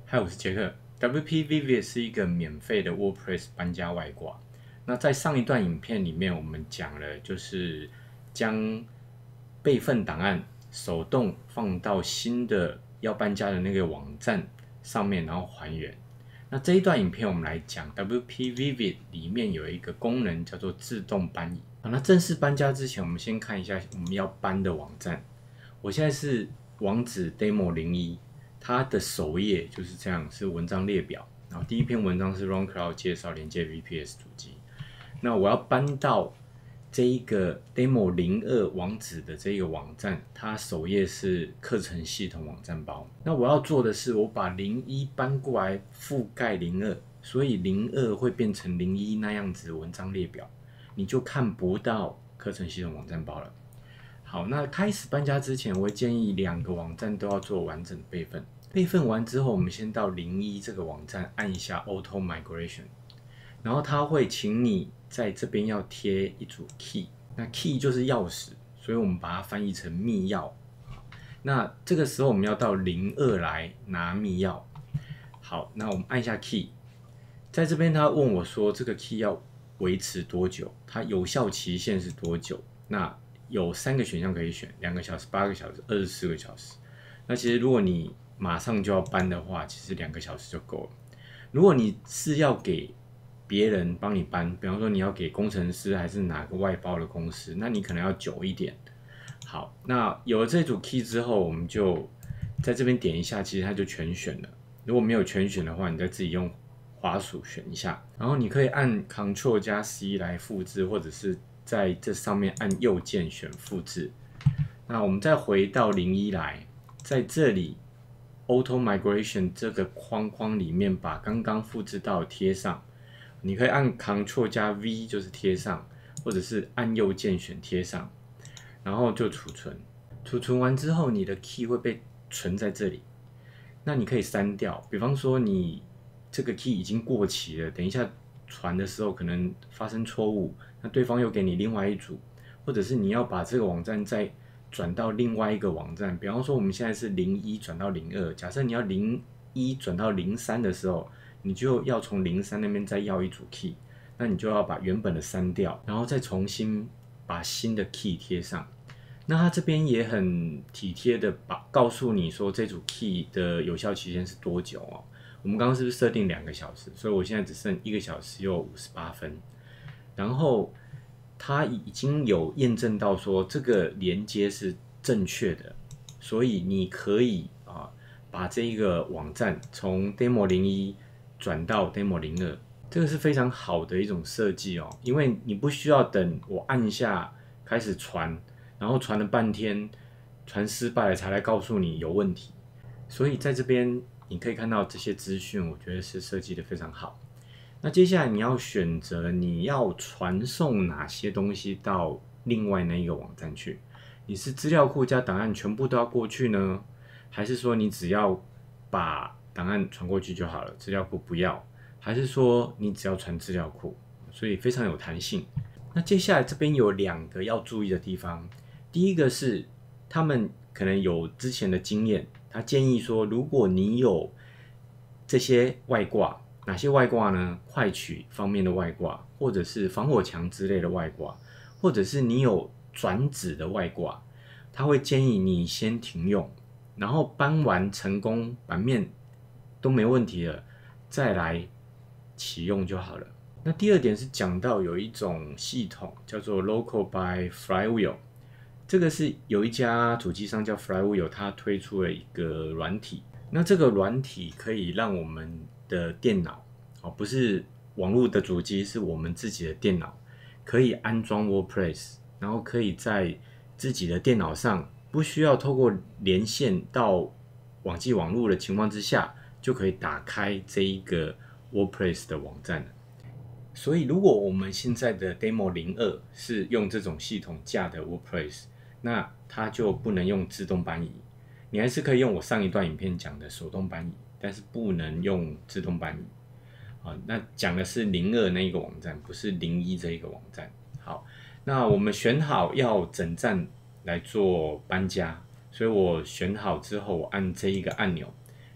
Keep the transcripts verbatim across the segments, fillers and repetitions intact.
嗨，我是杰克。W P Vivid 是一个免费的 WordPress 搬家外挂。那在上一段影片里面，我们讲了就是将备份档案手动放到新的要搬家的那个网站上面，然后还原。那这一段影片我们来讲 W P Vivid 里面有一个功能叫做自动搬移。好，那正式搬家之前，我们先看一下我们要搬的网站。我现在是网址 demo 零一。它的首页就是这样，是文章列表。然后第一篇文章是 RunCloud 介绍连接 V P S 主机。那我要搬到这一个 demo 零二网址的这个网站，它首页是课程系统网站包。那我要做的是，我把零一搬过来覆盖零二，所以零二会变成零一那样子的文章列表，你就看不到课程系统网站包了。好，那开始搬家之前，我会建议两个网站都要做完整备份。备份完之后，我们先到零一这个网站按一下 Auto Migration， 然后它会请你在这边要贴一组 key， 那 key 就是钥匙，所以我们把它翻译成密钥。那这个时候我们要到零二来拿密钥。好，那我们按下 key， 在这边他问我说这个 key 要维持多久，它有效期限是多久？那有三个选项可以选，两个小时、八个小时、二十四个小时。那其实如果你马上就要搬的话，其实两个小时就够了。如果你是要给别人帮你搬，比方说你要给工程师还是哪个外包的公司，那你可能要久一点。好，那有了这组 key 之后，我们就在这边点一下，其实它就全选了。如果没有全选的话，你再自己用滑鼠选一下，然后你可以按 Ctrl 加 C 来复制，或者是在这上面按右键选复制。那我们再回到零一来，在这里 Auto Migration 这个框框里面把刚刚复制到贴上。你可以按 Ctrl 加 V 就是贴上，或者是按右键选贴上，然后就储存。储存完之后，你的 key 会被存在这里。那你可以删掉，比方说你这个 key 已经过期了，等一下传的时候可能发生错误，那对方又给你另外一组，或者是你要把这个网站再转到另外一个网站，比方说我们现在是零一转到零二，假设你要零一转到零三的时候，你就要从零三那边再要一组 key， 那你就要把原本的删掉，然后再重新把新的 key 贴上。那它这边也很体贴的把告诉你说这组 key 的有效期间是多久哦。我们刚刚是不是设定两个小时？所以我现在只剩一个小时又五十八分。然后它已经有验证到说这个连接是正确的，所以你可以啊把这一个网站从 demo 零一转到 demo 零二，这个是非常好的一种设计哦，因为你不需要等我按下开始传，然后传了半天，传失败了才来告诉你有问题。所以在这边你可以看到这些资讯，我觉得是设计的非常好。那接下来你要选择你要传送哪些东西到另外那一个网站去。你是资料库加档案全部都要过去呢，还是说你只要把档案传过去就好了，资料库不要？还是说你只要传资料库？所以非常有弹性。那接下来这边有两个要注意的地方，第一个是他们可能有之前的经验，他建议说，如果你有这些外挂，哪些外挂呢？快取方面的外挂，或者是防火墙之类的外挂，或者是你有转址的外挂，他会建议你先停用，然后搬完成功，版面都没问题了，再来启用就好了。那第二点是讲到有一种系统叫做 Local by Flywheel， 这个是有一家主机商叫 Flywheel， 它推出了一个软体。那这个软体可以让我们的电脑，哦，不是网络的主机，是我们自己的电脑，可以安装 WordPress， 然后可以在自己的电脑上，不需要透过连线到网际网络的情况之下，就可以打开这一个 WordPress 的网站了。所以如果我们现在的 demo 零二是用这种系统架的 WordPress， 那它就不能用自动搬移，你还是可以用我上一段影片讲的手动搬移，但是不能用自动搬移。好，那讲的是零二那一个网站，不是零一这一个网站。好，那我们选好要整站来做搬家，所以我选好之后，我按这一个按钮，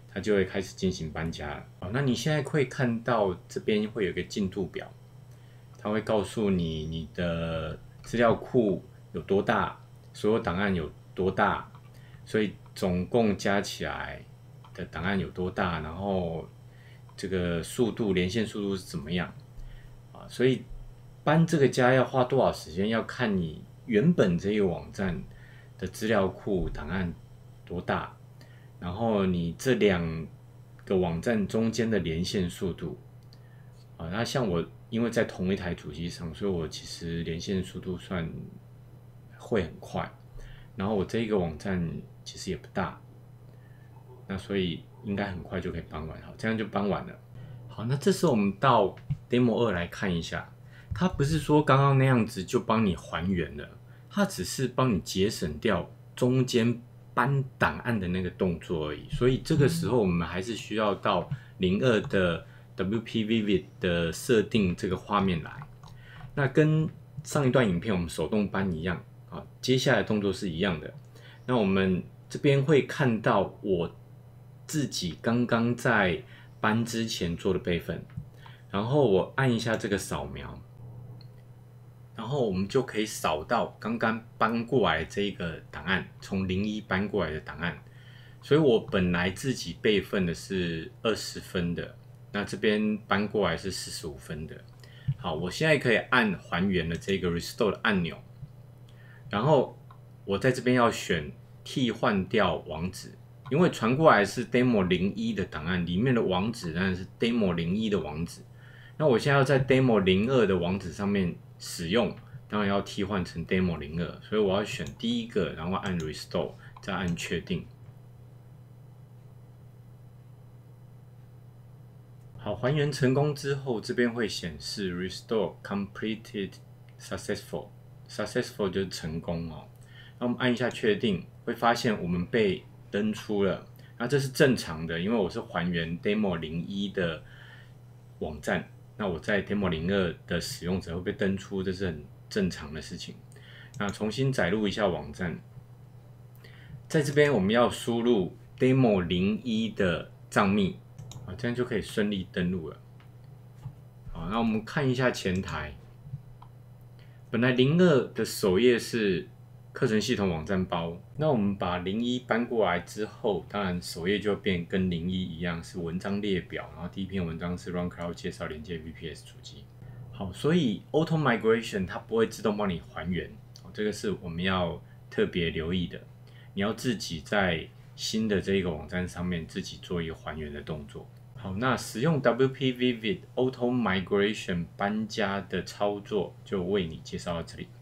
它就会开始进行搬家了。好，那你现在会看到这边会有一个进度表，它会告诉你你的资料库有多大，所有档案有多大，所以总共加起来的档案有多大，然后这个速度连线速度是怎么样啊？所以搬这个家要花多少时间，要看你原本这个网站的资料库档案多大，然后你这两个网站中间的连线速度啊。那像我因为在同一台主机上，所以我其实连线速度算会很快。然后我这一个网站其实也不大，那所以应该很快就可以搬完。好，这样就搬完了。好，那这时候我们到 Demo 二来看一下，它不是说刚刚那样子就帮你还原了，它只是帮你节省掉中间搬档案的那个动作而已。所以这个时候我们还是需要到零二的 W P Vivid 的设定这个画面来。那跟上一段影片我们手动搬一样啊，接下来的动作是一样的。那我们这边会看到我自己刚刚在搬之前做的备份，然后我按一下这个扫描，然后我们就可以扫到刚刚搬过来这一个档案，从零一搬过来的档案。所以我本来自己备份的是二十分的，那这边搬过来是四十五分的。好，我现在可以按还原的这个 Restore 的按钮，然后我在这边要选替换掉网址，因为传过来是 Demo 零一的档案，里面的网址当然是 Demo 零一的网址。那我现在要在 Demo 零二的网址上面使用，当然要替换成 Demo 零二，所以我要选第一个，然后按 Restore， 再按确定。好，还原成功之后，这边会显示 Restore completed successful，successful 就是成功哦。那我们按一下确定，会发现我们被登出了。那这是正常的，因为我是还原 Demo 零一的网站，那我在 Demo 零二的使用者会被登出，这是很正常的事情。那重新载入一下网站，在这边我们要输入 Demo 零一的账密。这样就可以顺利登录了。好，那我们看一下前台。本来零二的首页是课程系统网站包，那我们把零一搬过来之后，当然首页就变跟零一一样是文章列表，然后第一篇文章是 Run Cloud 介绍连接 V P S 主机。好，所以 Auto Migration 它不会自动帮你还原，这个是我们要特别留意的。你要自己在新的这一个网站上面自己做一个还原的动作。好，那使用 W P Vivid Auto Migration 搬家的操作就为你介绍到这里。